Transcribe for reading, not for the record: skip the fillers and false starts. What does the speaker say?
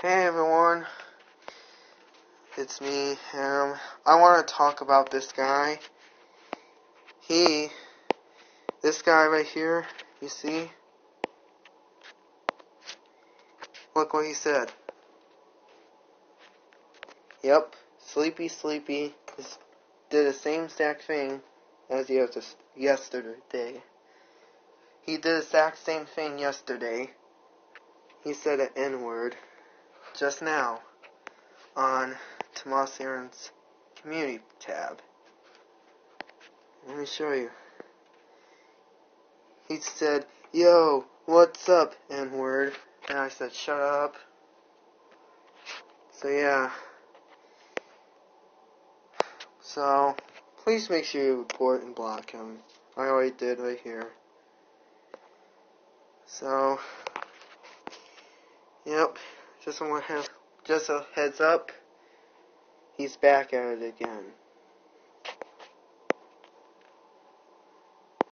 Hey everyone, it's me, I want to talk about this guy. This guy right here, you see? Look what he said. Yep, Sleepy did the same exact thing as yesterday. He did the exact same thing yesterday. He said an N-word just now on Tomas Aaron's community tab. Let me show you. He said, "Yo, what's up, N-word?" And I said, "Shut up." So yeah. So, please make sure you report and block him. I already did right here. So, yep. Just a heads up. He's back at it again.